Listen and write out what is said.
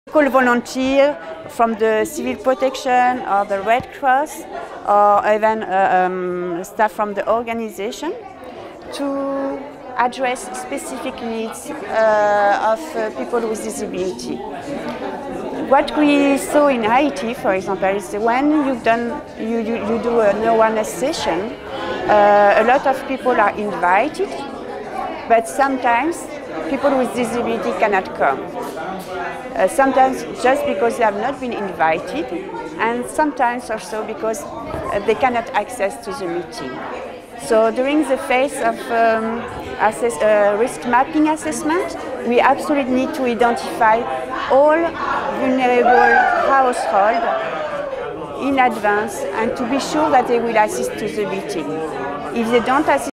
Volunteer from the civil protection or the Red Cross or even staff from the organization to address specific needs of people with disability. What we saw in Haiti, for example, is when you do an awareness session, a lot of people are invited, but sometimes people with disability cannot come. Sometimes just because they have not been invited, and sometimes also because they cannot access to the meeting. So during the phase of risk mapping assessment, we absolutely need to identify all vulnerable households in advance and to be sure that they will assist to the meeting. If they don't assist